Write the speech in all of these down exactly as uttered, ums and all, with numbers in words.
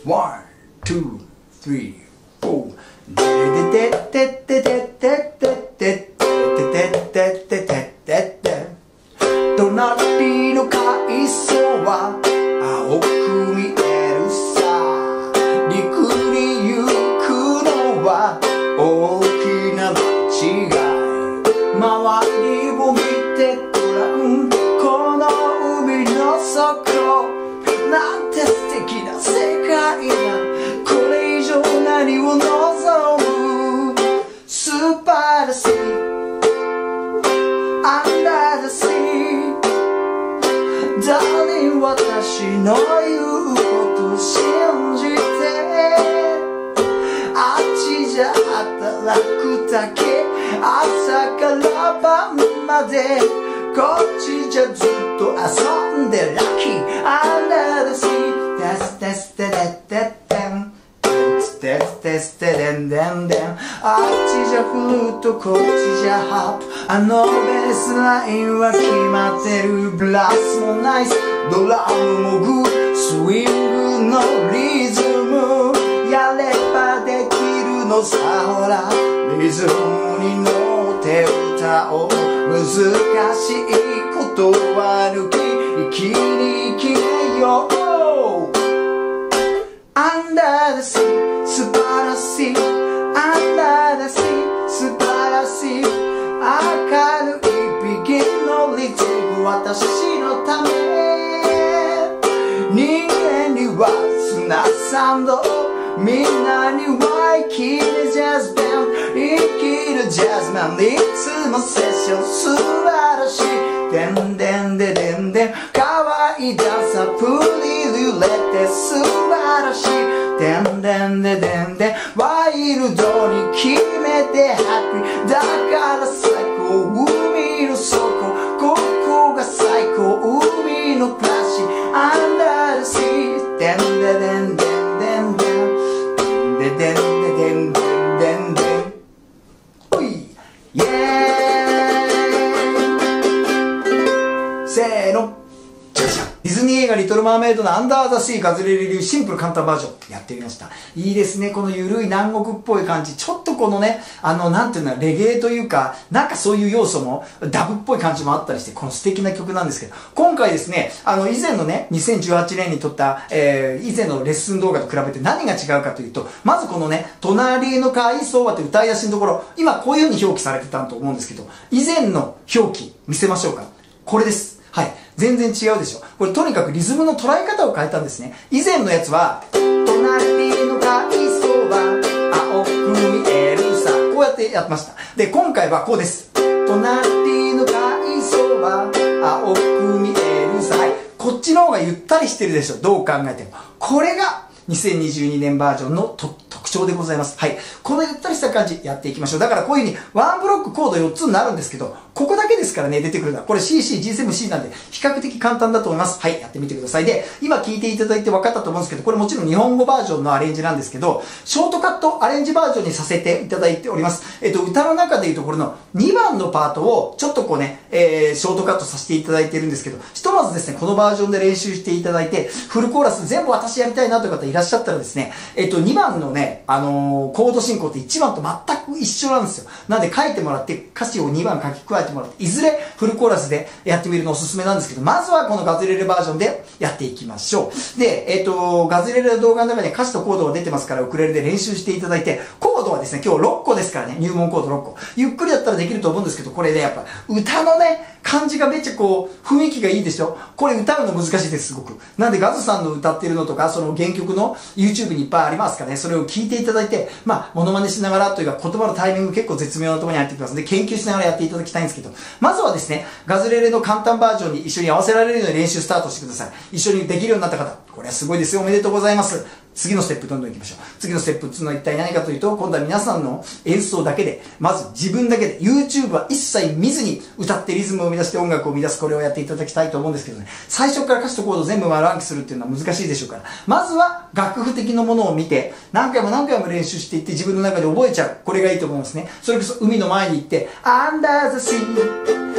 ワン、ツー、スリー、フォー。でででででででででででででで隣の海藻は青く見えるさ。陸に行くのは大きな間違い。周りを見てごらん、この海の底なんて素敵な世界だ。これ以上何を望む。素晴らしい Under the sea。 Darling 私の言うこと信じて、あっちじゃ働くだけ、朝から晩までこっちじゃずっと遊んでラッキー Under the sea。 テステステテテテンテステステステデンデンデン。あっちじゃフルートこっちじゃハープ、あのベースラインは決まってる。ブラスもナイス、ドラムもグー、スイングのリズムやればできるのさ。ほらリズムに乗って歌おう。難しいことは抜き生きに生きよう。 Under the sea 素晴らしい Under the sea 素晴らしい。明るいビギンのリズム私のため。人間には砂サンド、みんなには生きるジャズバンド、生きるジャズマン、いつもセッション素晴らしい。でんでんででんでん可愛いダンサープリ揺れて素晴らしい。でんでんででんでんワイルドに決めてハッピーだから最高。海の底ここが最高。海の暮らし Under the sea。 でんででんでんでんでんでんでんでんでんでんでん。おいイエーイせーの。ディズニー映画リトルマーメイドのアンダーザシーガズレレ流シンプル簡単バージョンやってみました。いいですね。このゆるい南国っぽい感じ。ちょっとこのね、あの、なんていうの、レゲエというか、なんかそういう要素も、ダブっぽい感じもあったりして、この素敵な曲なんですけど、今回ですね、あの、以前のね、にせんじゅうはちねんに撮った、えー、以前のレッスン動画と比べて何が違うかというと、まずこのね、隣の海藻はって歌い出しのところ、今こういう風に表記されてたと思うんですけど、以前の表記見せましょうか。これです。はい。全然違うでしょ。これとにかくリズムの捉え方を変えたんですね。以前のやつは、隣の海藻は青く見えるさ。こうやってやってました。で、今回はこうです。隣の海藻は青く見えるさ。はい。こっちの方がゆったりしてるでしょ。どう考えても。これがにせんにじゅうにねんバージョンのと特徴でございます。はい。このゆったりした感じやっていきましょう。だからこういう風にワンブロックコードよっつになるんですけど、ここだけですからね、出てくるのは。これ シーシー、ジーセブンシー なんで比較的簡単だと思います。はい。やってみてください。で、今聞いていただいて分かったと思うんですけど、これもちろん日本語バージョンのアレンジなんですけど、ショートカットアレンジバージョンにさせていただいております。えっと、歌の中でいうところのにばんのパートをちょっとこうね、えー、ショートカットさせていただいているんですけど、ひとまずですね、このバージョンで練習していただいて、フルコーラス全部私やりたいなという方いらっしゃったらですね、えっと、にばんのね、あのー、コード進行っていちばんと全く一緒なんですよ。なんで書いてもらって歌詞をにばん書き加えてもらって、いずれフルコーラスでやってみるのおすすめなんですけど、まずはこのガズレレバージョンでやっていきましょう。で、えっと、ガズレレの動画の中に歌詞とコードが出てますから、ウクレレで練習していただいて、コードはですね、今日ろっこですからね、入門コードろっこ。ゆっくりだったらできると思うんですけど、これね、やっぱ歌のね、感じがめっちゃこう、雰囲気がいいでしょ。これ歌うの難しいです、すごく。なんでガズさんの歌ってるのとか、その原曲の YouTube にいっぱいありますからね、それを聞いていただいて、まあ、モノマネしながらというか、言葉のタイミング結構絶妙なところに入ってきますので、研究しながらやっていただきたいんですけど、まずはですね、ガズレレの簡単バージョンに一緒に合わせられるように練習スタートしてください。一緒にできるようになった方、これはすごいですよ。おめでとうございます。次のステップどんどん行きましょう。次のステップっていうのは一体何かというと、今度は皆さんの演奏だけで、まず自分だけで、YouTube は一切見ずに歌ってリズムを生み出して音楽を生み出す、これをやっていただきたいと思うんですけどね、最初から歌詞とコード全部丸暗記するっていうのは難しいでしょうから、まずは楽譜的なものを見て、何回も何回も練習していって自分の中で覚えちゃう。これがいいと思いますね。それこそ海の前に行って、Under the sea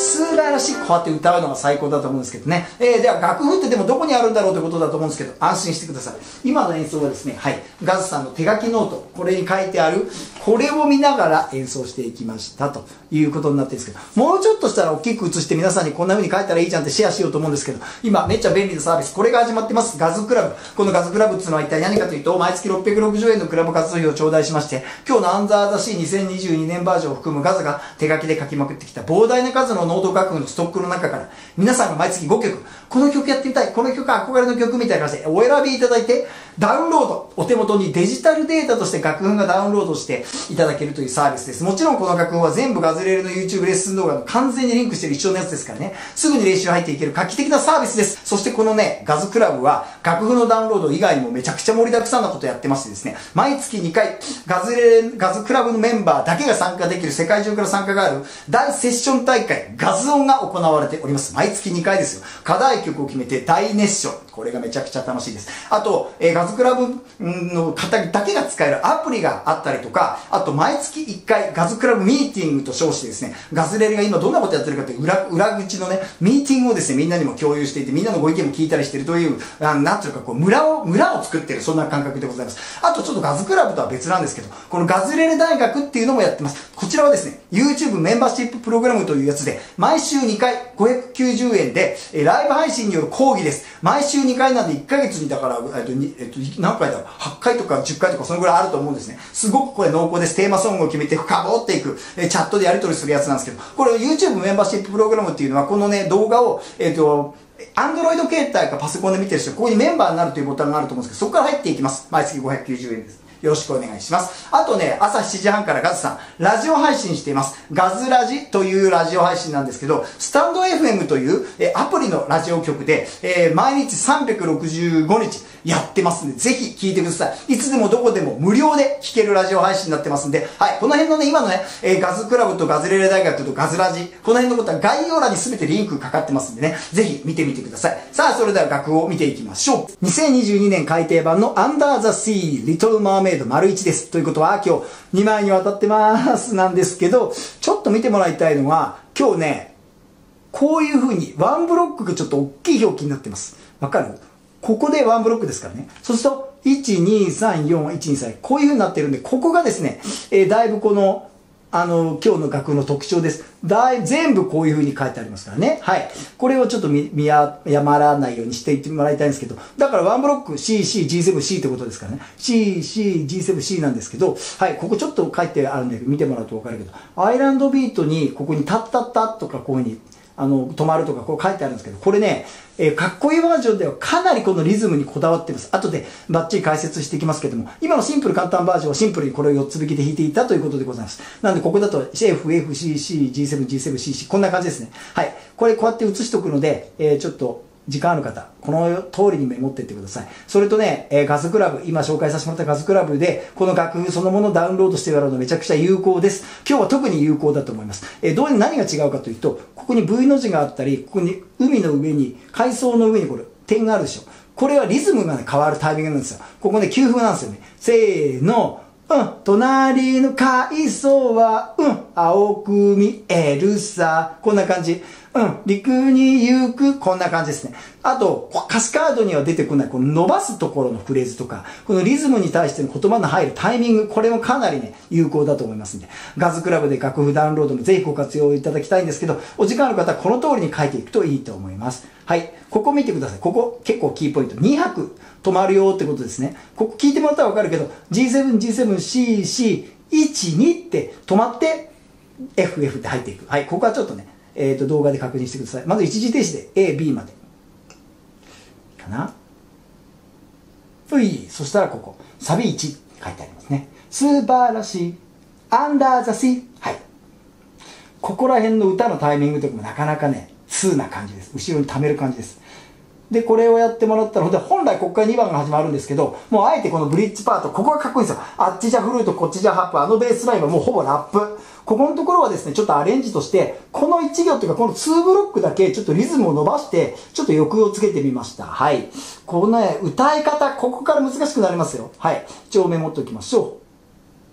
素晴らしい。こうやって歌うのが最高だと思うんですけどね。えー、では楽譜ってでもどこにあるんだろうということだと思うんですけど、安心してください。今の演奏はですね、はい、ガズさんの手書きノート、これに書いてある、これを見ながら演奏していきましたということになってるんですけど、もうちょっとしたら大きく映して皆さんにこんな風に書いたらいいじゃんってシェアしようと思うんですけど、今めっちゃ便利なサービス、これが始まってます。ガズクラブ。このガズクラブっていうのは一体何かというと、毎月ろっぴゃくろくじゅうえんのクラブ活動費を頂戴しまして、今日のアンザーザシーにせんにじゅうにねんバージョンを含むガズが手書きで書きまくってきた膨大な数のノート楽譜のストックの中から、皆さんが毎月ごきょく、この曲やってみたい、この曲憧れの曲みたいな感じでお選びいただいて、ダウンロード、お手元にデジタルデータとして楽譜がダウンロードしていただけるというサービスです。もちろんこの楽譜は全部ガズレレの YouTube レッスン動画の完全にリンクしている一緒のやつですからね、すぐに練習入っていける画期的なサービスです。そしてこのね、ガズクラブは楽譜のダウンロード以外にもめちゃくちゃ盛りだくさんなことやってましてですね、毎月にかい、ガズレレ、ガズクラブのメンバーだけが参加できる世界中から参加がある大セッション大会、ガズオンが行われております。毎月にかいですよ。課題曲を決めて大熱唱。これがめちゃくちゃ楽しいです。あと、えー、ガズクラブの方だけが使えるアプリがあったりとか、あと毎月いっかいガズクラブミーティングと称してですね、ガズレレが今どんなことやってるかという裏、裏口のね、ミーティングをですね、みんなにも共有していて、みんなのご意見も聞いたりしているという、あなんていうかこう、村を、村を作っている、そんな感覚でございます。あとちょっとガズクラブとは別なんですけど、このガズレレ大学っていうのもやってます。こちらはですね、YouTube メンバーシッププログラムというやつで、毎週にかいごひゃくきゅうじゅうえんで、えー、ライブ配信による講義です。毎週にかいなんでいっかげつにだから、えっと、えっと、何回だろう、はちかいとかじゅっかいとかそのぐらいあると思うんですね。すごくこれ濃厚です。テーマソングを決めて深掘っていく、えー、チャットでやり取りするやつなんですけど、これ YouTube メンバーシッププログラムっていうのは、このね、動画を、えっと、Android 携帯かパソコンで見てる人、ここにメンバーになるというボタンがあると思うんですけど、そこから入っていきます。毎月ごひゃくきゅうじゅうえんです。よろしくお願いします。あとね、朝しちじはんからガズさん、ラジオ配信しています。ガズラジというラジオ配信なんですけど、スタンド エフエム というえアプリのラジオ局で、えー、毎日さんびゃくろくじゅうごにちやってますんで、ぜひ聞いてください。いつでもどこでも無料で聞けるラジオ配信になってますんで、はい、この辺のね、今のね、えー、ガズクラブとガズレレ大学とガズラジ、この辺のことは概要欄に全てリンクかかってますんでね、ぜひ見てみてください。さあ、それでは楽譜を見ていきましょう。にせんにじゅうにねん改訂版の Under the Sea Little Mermaid 丸いちです。ということは、今日にまいにわたってますなんですけど、ちょっと見てもらいたいのは、今日ね、こういう風にワンブロックがちょっと大きい表記になってます。わかる？ここでワンブロックですからね。そうすると、いち、に、さん、よん、いち、に、さん、こういう風になってるんで、ここがですね、えー、だいぶこの、あの、今日の楽譜の特徴です。だい、全部こういう風に書いてありますからね。はい。これをちょっと見、見や、やまらないようにしていってもらいたいんですけど、だからワンブロック シーシー、ジーセブン、シー ってことですからね。シーシー、ジーセブン、シー なんですけど、はい。ここちょっと書いてあるんで、見てもらうとわかるけど、アイランドビートに、ここにタッタッタッとかこういう風に、あの、止まるとかこう書いてあるんですけど、これね、えー、かっこいいバージョンではかなりこのリズムにこだわってます。後でバッチリ解説していきますけども、今のシンプル簡単バージョンはシンプルにこれをよっつ弾きで弾いていたということでございます。なのでここだと エフ、エフ、シー、シー、ジーセブン、ジーセブン、シー、シー、こんな感じですね。はい。これこうやって写しておくので、えー、ちょっと、時間ある方、この通りにメモっていってください。それとね、えー、ガズクラブ、今紹介させてもらったガズクラブで、この楽譜そのものをダウンロードしてやるのめちゃくちゃ有効です。今日は特に有効だと思います。えー、どう何が違うかというと、ここに V の字があったり、ここに海の上に、海藻の上にこれ、点があるでしょ。これはリズムが、ね、変わるタイミングなんですよ。ここね、休符なんですよね。せーの。うん。隣の海藻は、うん。青く見えるさ。こんな感じ。うん。陸に行く。こんな感じですね。あと、歌詞カードには出てこない、この伸ばすところのフレーズとか、このリズムに対しての言葉の入るタイミング、これもかなりね、有効だと思いますんで、ガズクラブで楽譜ダウンロードもぜひご活用いただきたいんですけど、お時間ある方はこの通りに書いていくといいと思います。はい。ここ見てください。ここ、結構キーポイント。にはく止まるよってことですね。ここ聞いてもらったらわかるけど、ジーセブン、ジーセブン、シー、シー、いち、に って止まって、エフエフ って入っていく。はい。ここはちょっとね、えっと、動画で確認してください。まず一時停止で エー、ビー まで。かな。うい。そしたらここ。サビいち書いてありますね。素晴らしい。Under the Sea。はい。ここら辺の歌のタイミングとかもなかなかね、通な感じです。後ろに溜める感じです。で、これをやってもらったら、本来ここからにばんが始まるんですけど、もうあえてこのブリッジパート、ここがかっこいいんですよ。あっちじゃフルート、こっちじゃハップ、あのベースラインはもうほぼラップ。ここのところはですね、ちょっとアレンジとして、このいち行というか、このにブロックだけちょっとリズムを伸ばして、ちょっと抑揚をつけてみました。はい。このね、歌い方、ここから難しくなりますよ。はい。一応メモっておきましょう。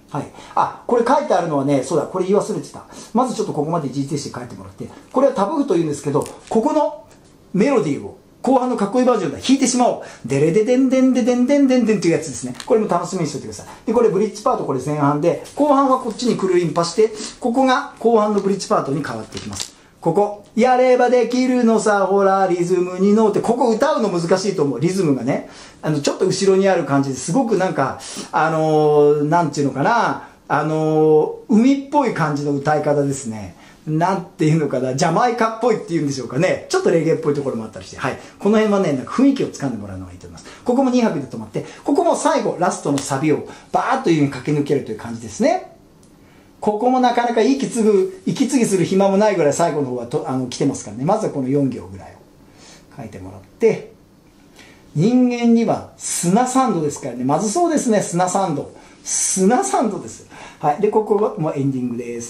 はい。あ、これ書いてあるのはね、そうだ、これ言い忘れてた。まずちょっとここまで一時停止で書いてもらって、これはタブ譜というんですけど、ここのメロディーを、後半のかっこいいバージョンで弾いてしまおう。デレデデンデンデデンデンデンデンっていうやつですね。これも楽しみにしておいてください。で、これブリッジパート、これ前半で、後半はこっちにクルリンパして、ここが後半のブリッジパートに変わっていきます。ここ、やればできるのさ、ほら、リズムに乗って、ここ歌うの難しいと思う。リズムがね、あの、ちょっと後ろにある感じですごくなんか、あのー、なんていうのかな、あのー、海っぽい感じの歌い方ですね。なんていうのかな、ジャマイカっぽいっていうんでしょうかね。ちょっとレゲエっぽいところもあったりして、はい。この辺はね、なんか雰囲気をつかんでもらうのがいいと思います。ここもにはくで止まって、ここも最後、ラストのサビをバーッという風に駆け抜けるという感じですね。ここもなかなか息継ぐ、息継ぎする暇もないぐらい最後の方はとあの来てますからね。まずはこのよん行ぐらいを書いてもらって、人間には砂サンドですからね。まずそうですね、砂サンド。砂サンドです。はい。で、ここはもうエンディングです。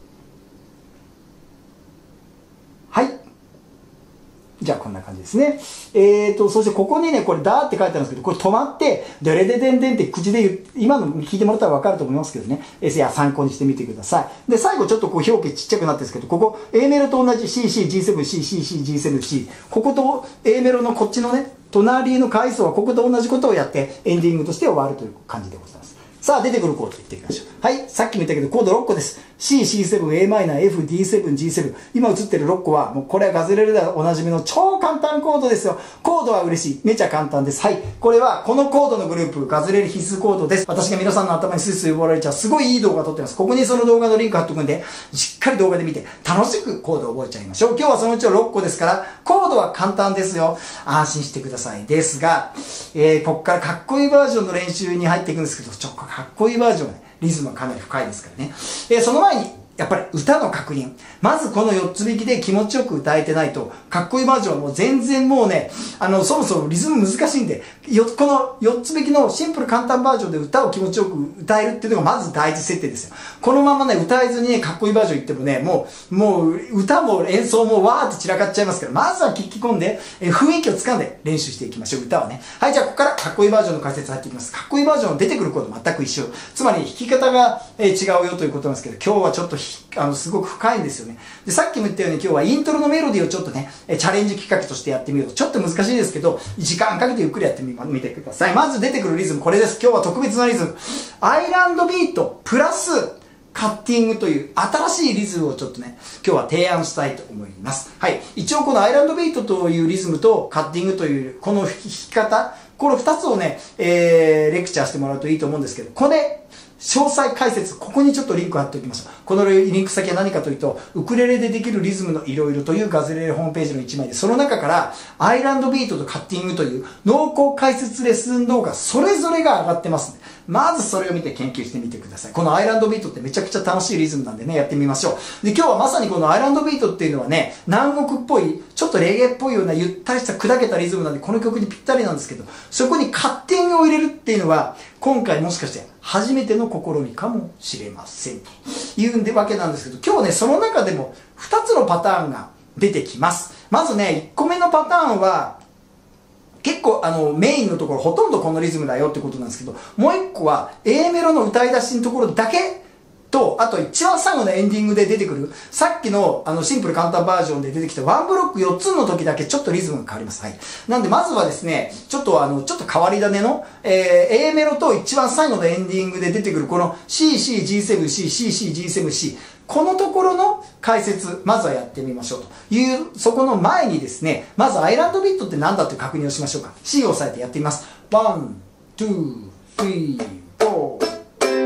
はい。じゃあこんな感じですね。えーと、そしてここにね、これダーって書いてあるんですけど、これ止まって、デレデデンデンって口で言う、今の聞いてもらったらわかると思いますけどね。えー、いや、参考にしてみてください。で、最後ちょっとこう表記ちっちゃくなってるんですけど、ここ A メロと同じ シーシージーセブンシーシーシージーセブンシー。ここと A メロのこっちのね、隣の階層はここと同じことをやって、エンディングとして終わるという感じでございます。さあ、出てくるコードいっていきましょう。はい。さっきも言ったけど、コードろっこです。C、シーセブン、エーマイナー、F、ディーセブン、ジーセブン。今映ってるろっこは、もうこれはガズレレではおなじみの超簡単コードですよ。コードは嬉しい。めちゃ簡単です。はい。これは、このコードのグループ、ガズレレ必須コードです。私が皆さんの頭にスイスイ覚えられちゃう、すごいいい動画撮ってます。ここにその動画のリンク貼っとくんで、しっかり動画で見て、楽しくコードを覚えちゃいましょう。今日はそのうちのろっこですから、コードは簡単ですよ。安心してください。ですが、えー、こっからかっこいいバージョンの練習に入っていくんですけど、ちょっとかっこいいバージョンはね、リズムはかなり深いですからね。えー、その前に、やっぱり歌の確認。まずこのよっつ弾きで気持ちよく歌えてないと、かっこいいバージョンはもう全然もうね、あの、そもそもリズム難しいんで、よ、このよっつ弾きのシンプル簡単バージョンで歌を気持ちよく歌えるっていうのがまず大事設定ですよ。このままね、歌えずにね、かっこいいバージョン言ってもね、もう、もう、歌も演奏もわーって散らかっちゃいますから、まずは聞き込んで、え雰囲気をつかんで練習していきましょう、歌はね。はい、じゃあここからかっこいいバージョンの解説入っていきます。かっこいいバージョン出てくるコード全く一緒。つまり弾き方が、えー、違うよということなんですけど、今日はちょっとあの、すごく深いんですよね。で、さっきも言ったように今日はイントロのメロディーをちょっとね、チャレンジ企画としてやってみようと。ちょっと難しいですけど、時間かけてゆっくりやってみ、見てください。まず出てくるリズム、これです。今日は特別なリズム。アイランドビート、プラス、カッティングという新しいリズムをちょっとね、今日は提案したいと思います。はい。一応このアイランドビートというリズムとカッティングというこの弾き方、この二つをね、えー、レクチャーしてもらうといいと思うんですけど、これ、詳細解説、ここにちょっとリンク貼っておきましょう。このリンク先は何かというと、ウクレレでできるリズムのいろいろというガズレレホームページのいちまいで、その中からアイランドビートとカッティングという濃厚解説レッスン動画、それぞれが上がってますので、まずそれを見て研究してみてください。このアイランドビートってめちゃくちゃ楽しいリズムなんでね、やってみましょう。で、今日はまさにこのアイランドビートっていうのはね、南国っぽい、ちょっとレゲエっぽいようなゆったりした砕けたリズムなんで、この曲にぴったりなんですけど、そこにカッティングを入れるっていうのは、今回もしかして初めての試みかもしれません。というわけなんですけど、今日ね、その中でもふたつのパターンが出てきます。まずね、いっこめのパターンは、結構あのメインのところほとんどこのリズムだよってことなんですけど、もう一個は A メロの歌い出しのところだけと、あと一番最後のエンディングで出てくる、さっきのあのシンプル簡単バージョンで出てきたワンブロックよっつの時だけちょっとリズムが変わります。はい。なんでまずはですね、ちょっとあの、ちょっと変わり種の、えー、A メロと一番最後のエンディングで出てくるこの シーシージーセブンシー、シーシージーセブンシー、このところの解説、まずはやってみましょうという、そこの前にですね、まずアイランドビートって何だという確認をしましょうか。C を押さえてやってみます。ワン、ツー、スリー、フォー。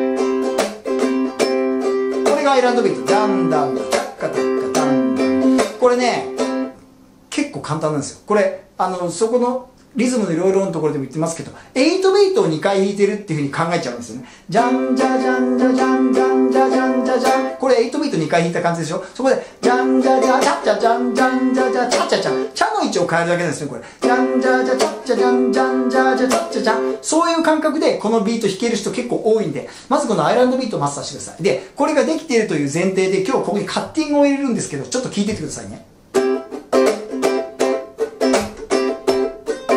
これがアイランドビート。ダンダン、チャッカタッカダンダン。これね、結構簡単なんですよ。これ、あの、そこの、リズムのいろいろのところでも言ってますけど、エイトビートをにかい弾いてるっていう風に考えちゃうんですよね。ジャンジャジャンジャジャンジャンジャジャンジャジャン。これエイトビートにかい弾いた感じでしょ。そこで、ジャンジャジャチャチャジャンジャンジャジャチャチャチャ。チャの位置を変えるだけなんですね、これ。ジャンジャジャチャチャジャンジャンジャジャチャチャチャ。そういう感覚でこのビート弾ける人結構多いんで、まずこのアイランドビートをマスターしてください。で、これができているという前提で今日ここにカッティングを入れるんですけど、ちょっと聞いててくださいね。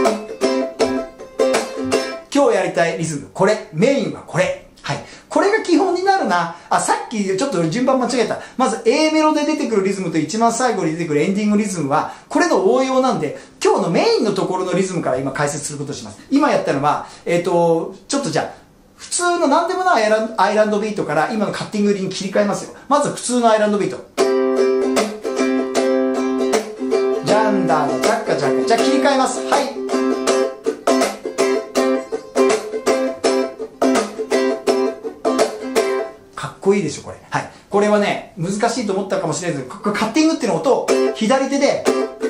今日やりたいリズム、これ、メインはこれ。はい。これが効基本になるな。あ、さっきちょっと順番間違えた。まず A メロで出てくるリズムと一番最後に出てくるエンディングリズムは、これの応用なんで、今日のメインのところのリズムから今解説することをします。今やったのは、えっと、ちょっとじゃあ、普通の何でもないアイランド、アイランドビートから今のカッティングに切り替えますよ。まず普通のアイランドビート。ジャンダーのジャッカジャッカ。じゃあ切り替えます。はい。かっこいいでしょ、これ。はい。これはね、難しいと思ったかもしれないですけど、カッティングっていうの音を左手で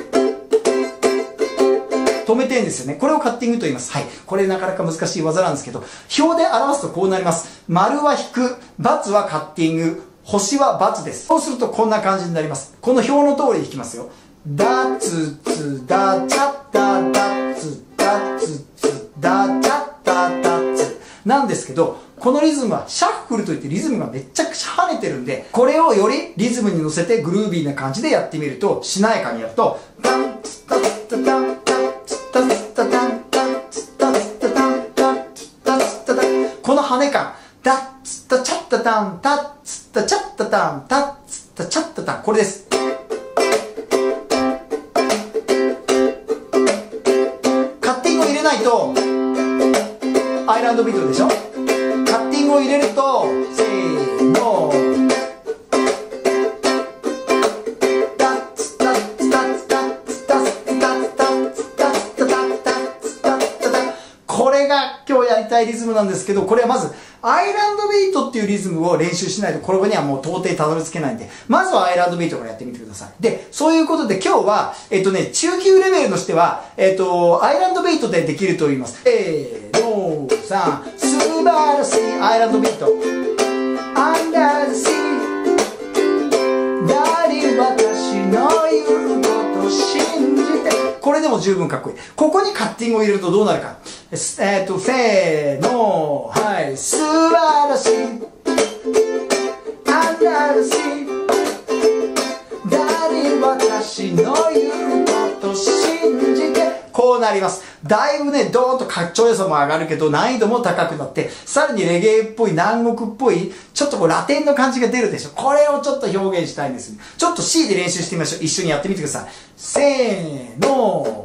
止めてるんですよね。これをカッティングと言います。はい。これなかなか難しい技なんですけど、表で表すとこうなります。丸は引く、×はカッティング、星は×です。そうするとこんな感じになります。この表の通りで弾きますよ。ダツツダチャッダダツダツツダチャッダダツなんですけど、このリズムはシャッフルといってリズムがめっちゃくちゃ跳ねてるんで、これをよりリズムに乗せてグルービーな感じでやってみると、しなやかにやると、ダンツタツタタンタツタツタタンタツタツタタンタツタツタタン、この跳ね感、ダッツタチャッタタンタッツタチャッタタンタッツタチャッタタン、これです。とアイランドビートでしょ。カッティングを入れるとせーのタッツタッツタッツタッツタッツタッツタッツタッツタッツタッツタッツタッツ、これが今日やりたいリズムなんですけど、これはまずアイランドビートっていうリズムを練習しないとこれにはもう到底たどり着けないんで、まずはアイランドビートからやってみてください。で、そういうことで今日は、えっとね、中級レベルとしては、えっと、アイランドビートでできると言います。えーのーさん、素晴らしいアイランドビート。Under the sea、誰私の言うこと信じて。これでも十分かっこいい。ここにカッティングを入れるとどうなるか。えー、っと、せーの、はい、素晴らしい。Under the sea、誰私の言うこと信じて。こうなります。だいぶね、ドーンとかっちょよさも上がるけど、難易度も高くなって、さらにレゲエっぽい、南国っぽい、ちょっとこうラテンの感じが出るでしょ。これをちょっと表現したいんです。ちょっと C で練習してみましょう。一緒にやってみてください。せーの。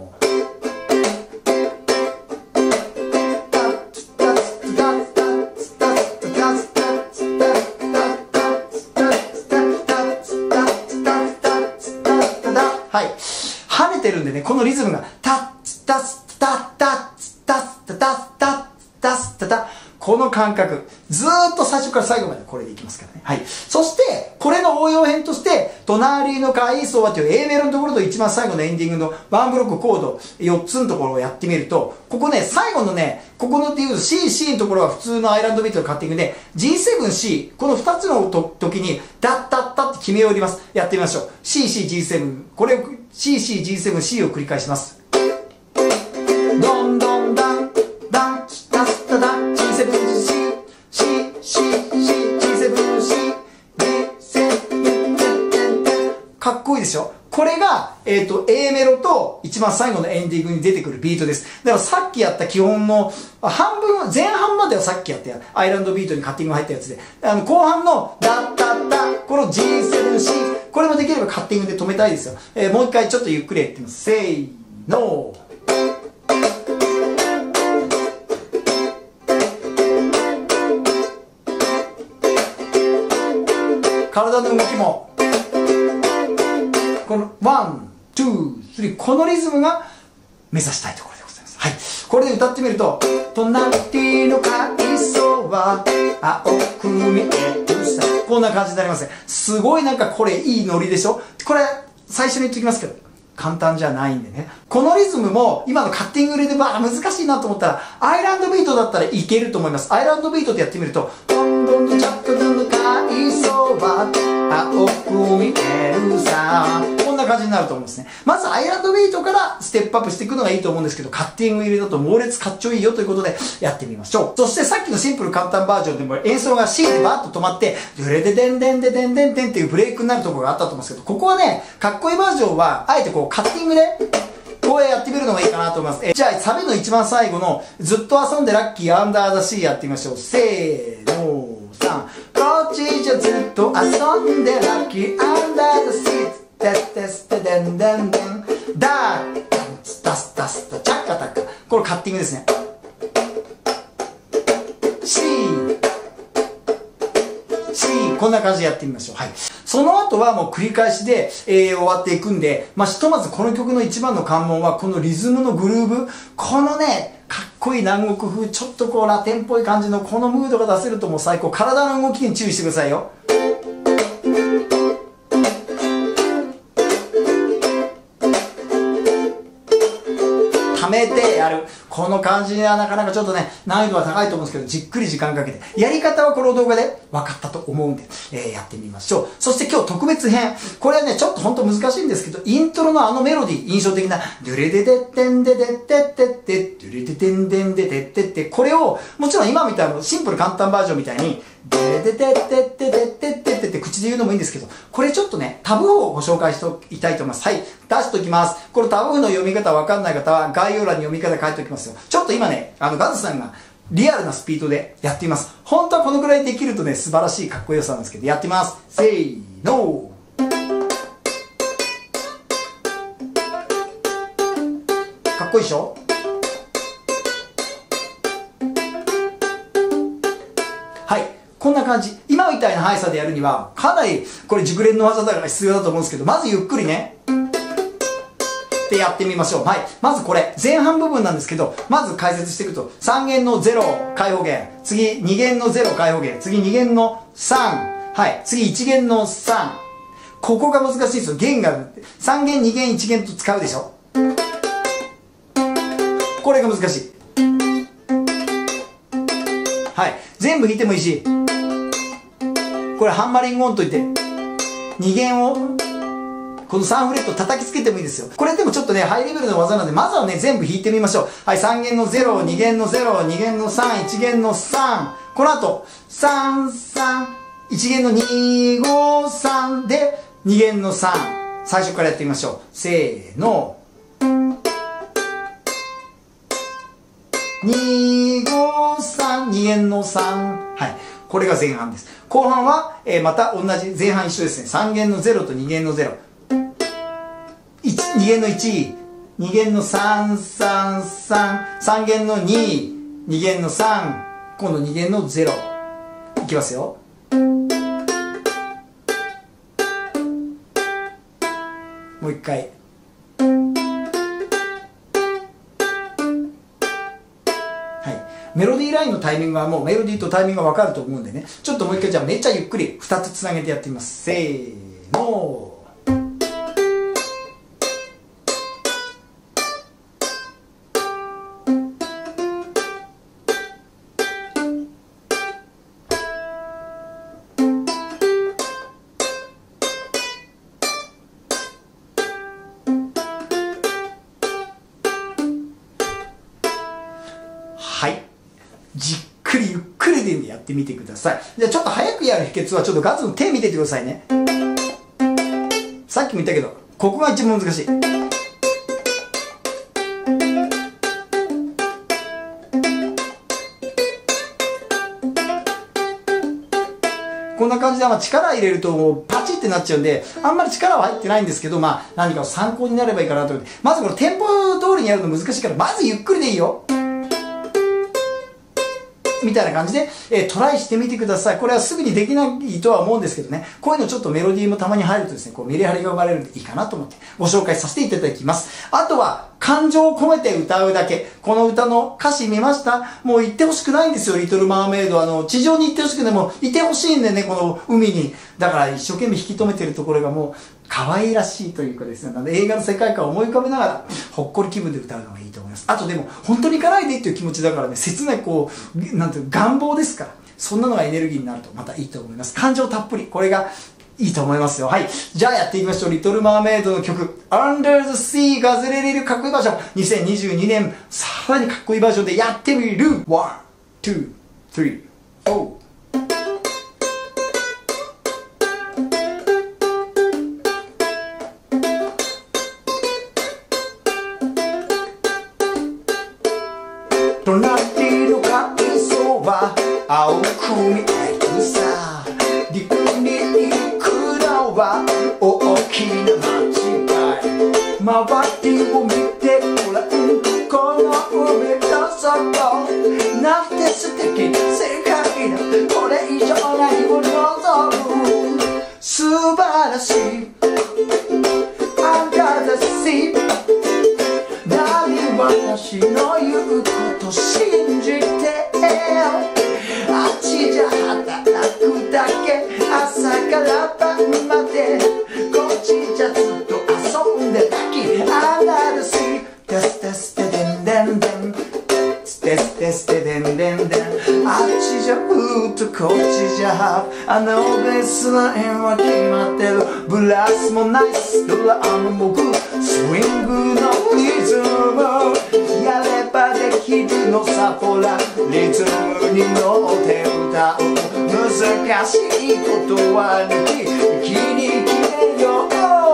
はい。跳ねてるんでね、このリズムが、タッツタツタッタッツタッタタッタッタッタタ、この感覚、ずーっと最初から最後までこれでいきますからね。はい。そして、これの応用編として、隣の階層はという A メロのところと一番最後のエンディングのワンブロックコードよっつのところをやってみると、ここね、最後のね、ここのっていうと C、C のところは普通のアイランドビートのカッティングで、ジーセブン、シー、このふたつのと時に、ダッダッダって決めを入れます。やってみましょう。C、C、ジーセブン。これを C、C、ジーセブン、シー を繰り返します。ドンドンダン、ダン、ダッダダン、ジーセブン、シー、シー、シー、シー、ジーセブン、シー、ジーセブン、かっこいいでしょ。これが、えっと、A メロと一番最後のエンディングに出てくるビートです。だからさっきやった基本の半分、前半まではさっきやったアイランドビートにカッティングが入ったやつで、あの後半のダッダッダ、この ジーセブン、シー、これもできればカッティングで止めたいですよ。えー、もう一回ちょっとゆっくりやってみます。せーの。体の動きもこのワン、ツー、スリー、このリズムが目指したいところでございます。はい。これで歌ってみると、隣の階層は青く見えるさ。こんな感じになりますね。すごいなんかこれいいノリでしょ。これ最初に言っておきますけど、簡単じゃないんでね。このリズムも今のカッティング入れでば難しいなと思ったら、アイランドビートだったらいけると思います。アイランドビートでやってみると、どんどんとチャットの階層は青く見えるさ。こんな感じになると思うんですね。まずアイランドビートからステップアップしていくのがいいと思うんですけど、カッティング入れだと猛烈かっちょいいよということでやってみましょう。そしてさっきのシンプル簡単バージョンでも演奏が C でバーッと止まって、ドレデデンデンデデンデンデンっていうブレイクになるところがあったと思うんですけど、ここはね、かっこいいバージョンは、あえてこうカッティングで、こうやってみるのがいいかなと思います。えじゃあ、サビの一番最後の、ずっと遊んでラッキーアンダーザシーやってみましょう。せーの、さん。 じゃずっと遊んでラッキーアンダーザシーツテステステデンデンデンダースタスタスタチャッカタッカ。これカッティングですね。 C C こんな感じでやってみましょう。はい。その後はもう繰り返しで、えー、終わっていくんで、まあ、ひとまずこの曲の一番の関門はこのリズムのグルーヴ。このね、かっこいい南国風、ちょっとこうラテンっぽい感じのこのムードが出せるともう最高。体の動きに注意してくださいよ。溜めてやる。この感じはなかなかちょっとね、難易度は高いと思うんですけど、じっくり時間かけて。やり方はこの動画で分かったと思うんで、えー、やってみましょう。そして今日特別編。これはね、ちょっとほんと難しいんですけど、イントロのあのメロディー、印象的な、ドゥレデデッテンデデッテッテッテ、ドゥレデデンデンデデッテッテ、これを、もちろん今みたいなシンプル簡単バージョンみたいに、デデデッテッテデッテッテッテって口で言うのもいいんですけど、これちょっとね、タブ譜をご紹介しておきたいと思います。はい。出しておきます。このタブ譜の読み方わかんない方は、概要欄に読み方書いておきますよ。ちょっと今ね、あの、ガズさんがリアルなスピードでやっています。本当はこのぐらいできるとね、素晴らしいかっこよさなんですけど、やってみます。せーの。かっこいいでしょ？はい。こんな感じ。今みたいな速さでやるには、かなり、これ熟練の技だから必要だと思うんですけど、まずゆっくりね。ってやってみましょう。はい。まずこれ、前半部分なんですけど、まず解説していくと、さん弦のゼロ開放弦、次に弦のゼロ開放弦、次に弦のさん、はい。次いち弦のさん。ここが難しいんですよ。弦が、さん弦、に弦、いち弦と使うでしょ。これが難しい。はい。全部弾いてもいいし、これハンマリング音といって、に弦を、このさんフレット叩きつけてもいいですよ。これでもちょっとね、ハイレベルの技なので、まずはね、全部弾いてみましょう。はい、さん弦のゼロ、に弦のゼロ、に弦のさん、いち弦のさん。この後、さん、さん、いち弦のに、ご、さんで、に弦のさん。最初からやってみましょう。せーの。に、ご、さん、に弦のさん。はい。これが前半です。後半は、えー、また同じ、前半一緒ですね。さん弦のゼロとに弦のゼロ。に弦のいち、に弦のさん、さん、さん、さん弦のに、に弦のさん、今度に弦のゼロ。いきますよ。もう一回。メロディーラインのタイミングはもうメロディーとタイミングが分かると思うんでね。ちょっともう一回じゃあめっちゃゆっくりふたつつなげてやってみます。せーの。はい。じっくりゆっくりでやってみてください。じゃあちょっと早くやる秘訣はちょっとガズの手見ててくださいね。さっきも言ったけど、ここが一番難しい。こんな感じで、まあ、力入れるともうパチってなっちゃうんで、あんまり力は入ってないんですけど、まあ何か参考になればいいかなと思って。まずこのテンポ通りにやるの難しいから、まずゆっくりでいいよ。みたいな感じで、えー、トライしてみてください。これはすぐにできないとは思うんですけどね。こういうのちょっとメロディーもたまに入るとですね、こうメリハリが生まれるんでいいかなと思ってご紹介させていただきます。あとは、感情を込めて歌うだけ。この歌の歌詞見ました？もう行ってほしくないんですよ、リトルマーメイド。あの、地上に行ってほしくても、いてほしいんでね、この海に。だから一生懸命引き止めてるところがもう、可愛らしいというかですね、なので映画の世界観を思い浮かべながら、ほっこり気分で歌うのがいいと思います。あとでも、本当に行かないでっていう気持ちだからね、切ないこう、なんていうの、願望ですから、そんなのがエネルギーになるとまたいいと思います。感情たっぷり。これが、いいと思いますよ。はい。じゃあやっていきましょう。リトルマーメイドの曲、Under the Sea ガズレレルかっこいいバージョン。にせんにじゅうにねん、さらにかっこいいバージョンでやってみる。ワン、ツー、スリー、フォー。隣の海藻は青く見えるさ。 きな間違い周りを見てごらんこの海の底なんて素敵な世界だこれ以上何を望む素晴らしい Under the sea 何私の言うこと信じてあっちじゃ働くだけ朝から晩までこっちじゃずっと遊んでたき Under the sea テステステデンデンデンテステステデンデンデンあっちじゃふーっとこっちじゃあのベースラインは決まってるブラスもナイスドラムもグースイングのリズムやればできるのさほらリズムに乗って歌う難しいことは抜き気に決めよう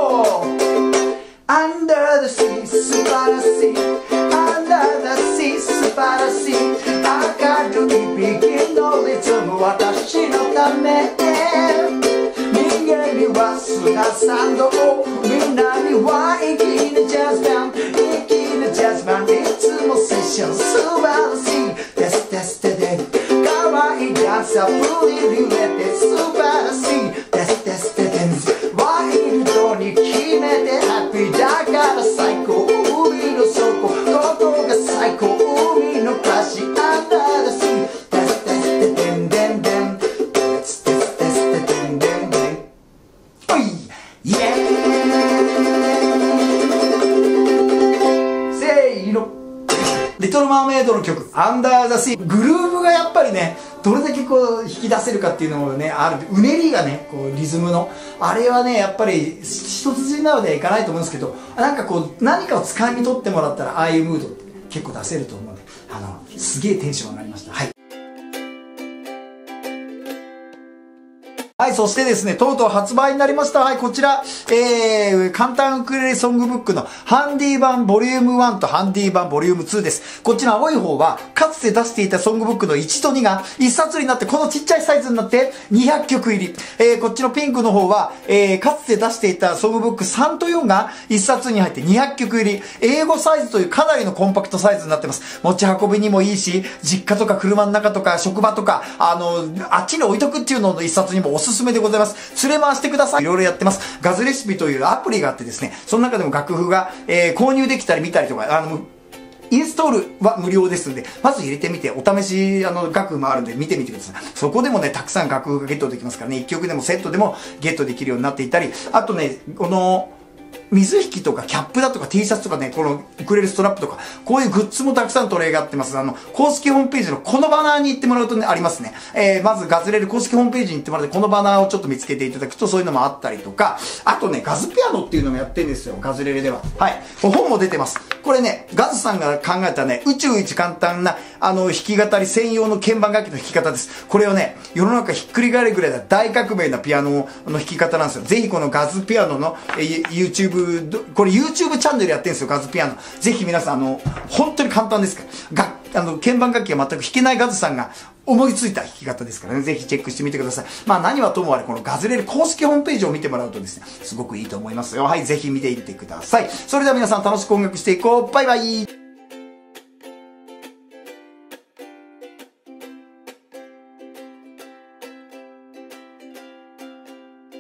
Under the sea 素晴らしい Under the sea 素晴らしい明るいビギンのリズム私のため人間には砂サンドみんなには粋なジャズバン粋なジャズバンいつもセッション素晴らしいテステステで可愛いダンサープリリュレて素晴らしいテステステでワイルドに決めてハッピーだから最高海の底ここが最高海の暮らし Under the sea テステステデンデンデンテステステステデンデンデンおいイエーイせーのリトルマーメイドの曲「アンダー・ザ・シー」グルーヴがやっぱりねどれだけこう引き出せるかっていうのもねあるうねりがねこうリズムのあれはねやっぱり一筋縄ではいかないと思うんですけどなんかこう何かをつかみ取ってもらったらああいうムードって結構出せると思うのであのすげえテンション上がりました。はいはい、そしてですね、とうとう発売になりました。はい、こちら、えー、簡単ウクレレソングブックのハンディ版ボリュームワンとハンディ版ボリュームツーです。こっちの青い方は、かつて出していたソングブックのいちとにがいっさつになって、このちっちゃいサイズになってにひゃっきょく入り。えー、こっちのピンクの方は、えー、かつて出していたソングブックさんとよんがいっさつに入ってにひゃっきょく入り。英語サイズというかなりのコンパクトサイズになってます。持ち運びにもいいし、実家とか車の中とか職場とか、あの、あっちに置いとくっていうののいっさつにもおすすめでございます。連れ回してください。いろいろやってます。ガズレシピというアプリがあってですね、その中でも楽譜が、えー、購入できたり見たりとか、あの、インストールは無料ですので、まず入れてみて、お試し、あの、楽譜もあるんで見てみてください。そこでもね、たくさん楽譜がゲットできますからね、いっきょくでもセットでもゲットできるようになっていたり、あとね、この、水引きとかキャップだとか T シャツとかね、このウクレレストラップとか、こういうグッズもたくさん取り上がってます。あの、公式ホームページのこのバナーに行ってもらうとね、ありますね。えー、まずガズレレ公式ホームページに行ってもらって、このバナーをちょっと見つけていただくとそういうのもあったりとか、あとね、ガズピアノっていうのもやってるんですよ、ガズレレでは。はい。本も出てます。これね、ガズさんが考えたね、宇宙一簡単な、あの、弾き語り専用の鍵盤楽器の弾き方です。これをね、世の中ひっくり返るぐらいの大革命なピアノの弾き方なんですよ。ぜひこのガズピアノの、えー、YouTube、これ YouTube チャンネルやってるんですよ、ガズピアノ。ぜひ皆さん、あの、本当に簡単ですから。が、あの、鍵盤楽器が全く弾けないガズさんが思いついた弾き方ですからね、ぜひチェックしてみてください。まあ何はともあれ、このガズレレ公式ホームページを見てもらうとですね、すごくいいと思いますよ。はい、ぜひ見ていってください。それでは皆さん楽しく音楽していこう。バイバイ。